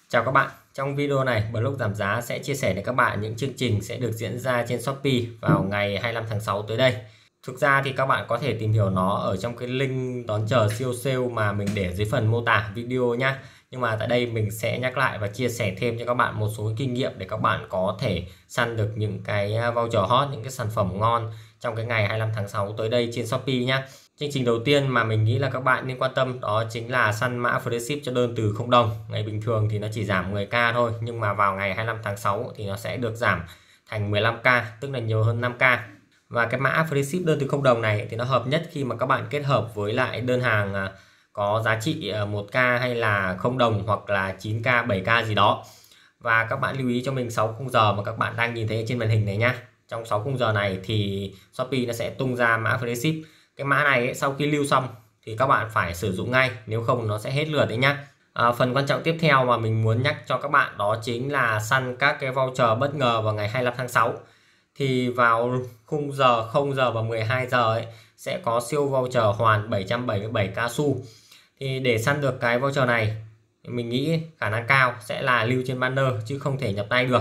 Chào các bạn, trong video này Blog giảm giá sẽ chia sẻ đến các bạn những chương trình sẽ được diễn ra trên Shopee vào ngày 25 tháng 6 tới đây. Thực ra thì các bạn có thể tìm hiểu nó ở trong cái link đón chờ siêu sale mà mình để dưới phần mô tả video nhá. Nhưng mà tại đây mình sẽ nhắc lại và chia sale thêm cho các bạn một số kinh nghiệm để các bạn có thể săn được những cái voucher hot, những cái sản phẩm ngon trong cái ngày 25 tháng 6 tới đây trên Shopee nhá. Chương trình đầu tiên mà mình nghĩ là các bạn nên quan tâm đó chính là săn mã free ship cho đơn từ 0 đồng. Ngày bình thường thì nó chỉ giảm 10k thôi, nhưng mà vào ngày 25 tháng 6 thì nó sẽ được giảm thành 15k, tức là nhiều hơn 5k. Và cái mã free ship đơn từ 0 đồng này thì nó hợp nhất khi mà các bạn kết hợp với lại đơn hàng có giá trị 1k hay là 0 đồng hoặc là 9k, 7k gì đó. Và các bạn lưu ý cho mình 6 khung giờ mà các bạn đang nhìn thấy trên màn hình này nhá. Trong 6 khung giờ này thì Shopee nó sẽ tung ra mã free ship. Cái mã này ấy, sau khi lưu xong thì các bạn phải sử dụng ngay, nếu không nó sẽ hết lượt đấy nhá. Phần quan trọng tiếp theo mà mình muốn nhắc cho các bạn đó chính là săn các cái voucher bất ngờ vào ngày 25 tháng 6. Thì vào khung giờ 0 giờ và 12 giờ ấy, sẽ có siêu voucher hoàn 777 cao su. Thì để săn được cái voucher này mình nghĩ khả năng cao sẽ là lưu trên banner chứ không thể nhập tay được.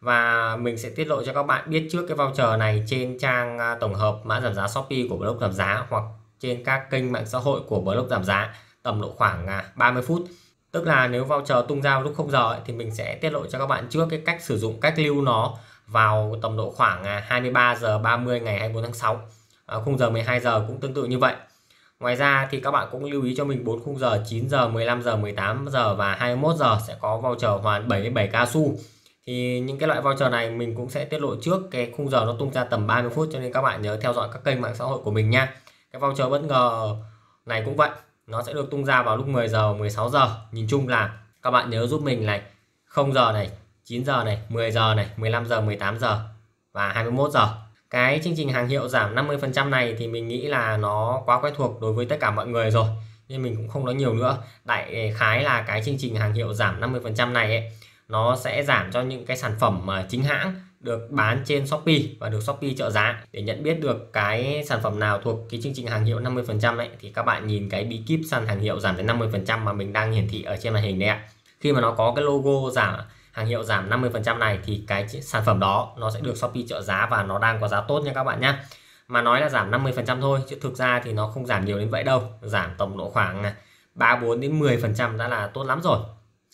Và mình sẽ tiết lộ cho các bạn biết trước cái voucher này trên trang tổng hợp mã giảm giá Shopee của Blog giảm giá hoặc trên các kênh mạng xã hội của Blog giảm giá tầm độ khoảng 30 phút. Tức là nếu voucher tung ra lúc 0 giờ ấy, thì mình sẽ tiết lộ cho các bạn trước cái cách sử dụng, cách lưu nó vào tầm độ khoảng 23 giờ 30 ngày 24 tháng 6. Khung giờ 12 giờ cũng tương tự như vậy. Ngoài ra thì các bạn cũng lưu ý cho mình 4 khung giờ 9 giờ, 15 giờ, 18 giờ và 21 giờ sẽ có voucher hoàn 77 cao su. Thì những cái loại voucher này mình cũng sẽ tiết lộ trước cái khung giờ nó tung ra tầm 30 phút, cho nên các bạn nhớ theo dõi các kênh mạng xã hội của mình nha. Cái voucher bất ngờ này cũng vậy, nó sẽ được tung ra vào lúc 10 giờ, 16 giờ. Nhìn chung là các bạn nhớ giúp mình này, 0 giờ này, 9 giờ này, 10 giờ này, 15 giờ, 18 giờ và 21 giờ. Cái chương trình hàng hiệu giảm 50% này thì mình nghĩ là nó quá quen thuộc đối với tất cả mọi người rồi, nên mình cũng không nói nhiều nữa. Đại khái là cái chương trình hàng hiệu giảm 50% này ấy, nó sẽ giảm cho những cái sản phẩm mà chính hãng được bán trên Shopee và được Shopee trợ giá. Để nhận biết được cái sản phẩm nào thuộc cái chương trình hàng hiệu 50% ấy thì các bạn nhìn cái bí kíp săn hàng hiệu giảm đến 50% mà mình đang hiển thị ở trên màn hình đấy ạ. Khi mà nó có cái logo giảm hàng hiệu giảm 50% này thì cái sản phẩm đó nó sẽ được Shopee trợ giá và nó đang có giá tốt nha các bạn nhé. Mà nói là giảm 50% thôi chứ thực ra thì nó không giảm nhiều đến vậy đâu, giảm tầm độ khoảng 3, 4 đến 10% đã là tốt lắm rồi.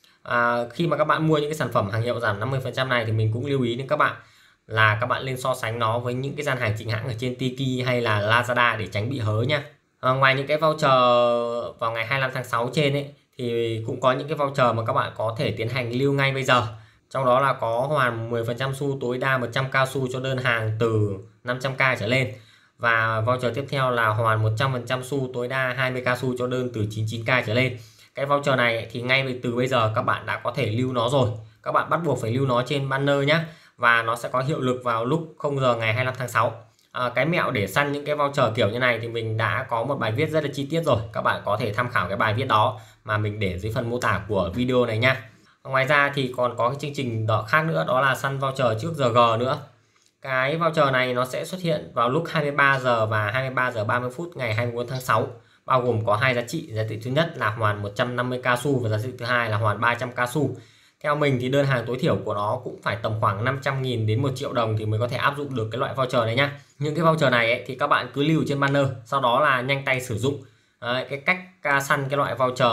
Khi mà các bạn mua những cái sản phẩm hàng hiệu giảm 50% này thì mình cũng lưu ý đến các bạn là các bạn nên so sánh nó với những cái gian hàng chính hãng ở trên Tiki hay là Lazada để tránh bị hớ nha. Ngoài những cái voucher vào ngày 25 tháng 6 trên ấy thì cũng có những cái voucher mà các bạn có thể tiến hành lưu ngay bây giờ. Trong đó là có hoàn 10% xu tối đa 100 cao su cho đơn hàng từ 500k trở lên. Và voucher tiếp theo là hoàn 100% xu tối đa 20 cao su cho đơn từ 99k trở lên. Cái voucher này thì ngay từ bây giờ các bạn đã có thể lưu nó rồi. Các bạn bắt buộc phải lưu nó trên banner nhé. Và nó sẽ có hiệu lực vào lúc 0 giờ ngày 25 tháng 6. Cái mẹo để săn những cái voucher kiểu như này thì mình đã có một bài viết rất là chi tiết rồi. Các bạn có thể tham khảo cái bài viết đó mà mình để dưới phần mô tả của video này nha. Ngoài ra thì còn có cái chương trình khác nữa, đó là săn voucher trước giờ G nữa. Cái voucher này nó sẽ xuất hiện vào lúc 23 giờ và 23 giờ 30 phút ngày 24 tháng 6. Bao gồm có hai giá trị. Giá trị thứ nhất là hoàn 150 cao su và giá trị thứ hai là hoàn 300 cao su. Theo mình thì đơn hàng tối thiểu của nó cũng phải tầm khoảng 500.000 đến 1 triệu đồng thì mới có thể áp dụng được cái loại voucher này nhá. Những cái voucher này ấy, thì các bạn cứ lưu trên banner, sau đó là nhanh tay sử dụng. Cái cách săn cái loại voucher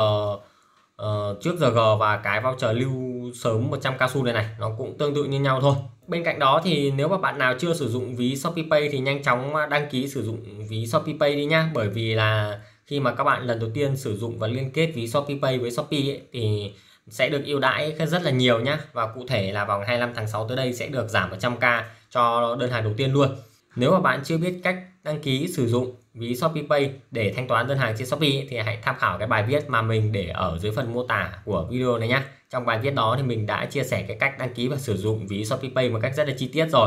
trước giờ G và cái voucher lưu sớm 100 cao su này nó cũng tương tự như nhau thôi. Bên cạnh đó thì nếu mà bạn nào chưa sử dụng ví Shopee Pay thì nhanh chóng đăng ký sử dụng ví Shopee Pay đi nhá. Bởi vì là khi mà các bạn lần đầu tiên sử dụng và liên kết ví Shopee Pay với Shopee ấy, thì sẽ được ưu đãi rất là nhiều nhá. Và cụ thể là vào ngày 25 tháng 6 tới đây sẽ được giảm 100k cho đơn hàng đầu tiên luôn. Nếu mà bạn chưa biết cách đăng ký sử dụng ví Shopee Pay để thanh toán đơn hàng trên Shopee thì hãy tham khảo cái bài viết mà mình để ở dưới phần mô tả của video này nhé. Trong bài viết đó thì mình đã chia sẻ cái cách đăng ký và sử dụng ví Shopee Pay một cách rất là chi tiết rồi.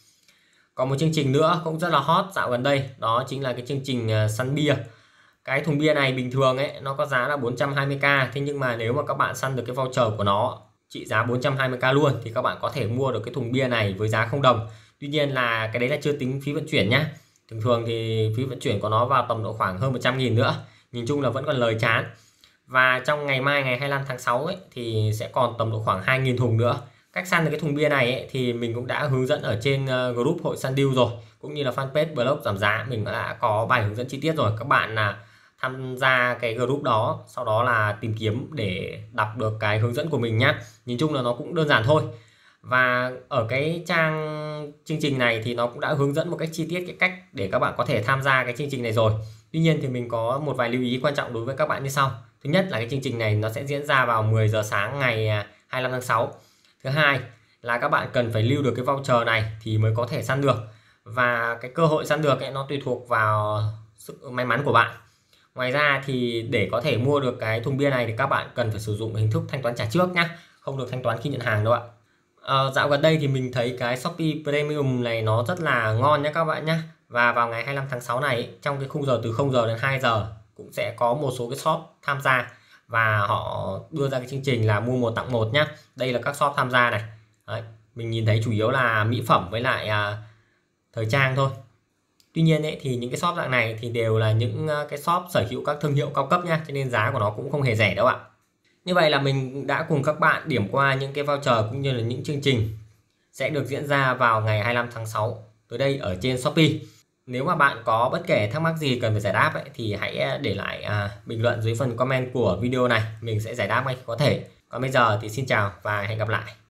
Còn một chương trình nữa cũng rất là hot dạo gần đây, đó chính là cái chương trình săn bia. Cái thùng bia này bình thường ấy nó có giá là 420k, thế nhưng mà nếu mà các bạn săn được cái voucher của nó trị giá 420k luôn thì các bạn có thể mua được cái thùng bia này với giá 0 đồng. Tuy nhiên là cái đấy là chưa tính phí vận chuyển nhá. Thường thường thì phí vận chuyển của nó vào tầm độ khoảng hơn 100.000 nữa. Nhìn chung là vẫn còn lời chán. Và trong ngày mai ngày 25 tháng 6 ấy, thì sẽ còn tầm độ khoảng 2.000 thùng nữa. Cách săn được cái thùng bia này ấy, thì mình cũng đã hướng dẫn ở trên group hội săn deal rồi, cũng như là fanpage blog giảm giá mình đã có bài hướng dẫn chi tiết rồi. Các bạn là tham gia cái group đó, sau đó là tìm kiếm để đọc được cái hướng dẫn của mình nhá. Nhìn chung là nó cũng đơn giản thôi. Và ở cái trang chương trình này thì nó cũng đã hướng dẫn một cách chi tiết cái cách để các bạn có thể tham gia cái chương trình này rồi. Tuy nhiên thì mình có một vài lưu ý quan trọng đối với các bạn như sau. Thứ nhất là cái chương trình này nó sẽ diễn ra vào 10 giờ sáng ngày 25 tháng 6. Thứ hai là các bạn cần phải lưu được cái voucher này thì mới có thể săn được. Và cái cơ hội săn được ấy, nó tùy thuộc vào sự may mắn của bạn. Ngoài ra thì để có thể mua được cái thùng bia này thì các bạn cần phải sử dụng hình thức thanh toán trả trước nhá, không được thanh toán khi nhận hàng đâu ạ. Dạo gần đây thì mình thấy cái Shopee Premium này nó rất là ngon nhé các bạn nhé. Và vào ngày 25 tháng 6 này trong cái khung giờ từ 0 giờ đến 2 giờ cũng sẽ có một số cái shop tham gia và họ đưa ra cái chương trình là mua 1 tặng 1 nhá. Đây là các shop tham gia này. Đấy, mình nhìn thấy chủ yếu là mỹ phẩm với lại thời trang thôi. Tuy nhiên ấy, thì những cái shop dạng này thì đều là những cái shop sở hữu các thương hiệu cao cấp nha, cho nên giá của nó cũng không hề rẻ đâu ạ. Như vậy là mình đã cùng các bạn điểm qua những cái voucher cũng như là những chương trình sẽ được diễn ra vào ngày 25 tháng 6 tới đây ở trên Shopee. Nếu mà bạn có bất kể thắc mắc gì cần phải giải đáp ấy, thì hãy để lại bình luận dưới phần comment của video này, mình sẽ giải đáp ngay có thể. Còn bây giờ thì xin chào và hẹn gặp lại.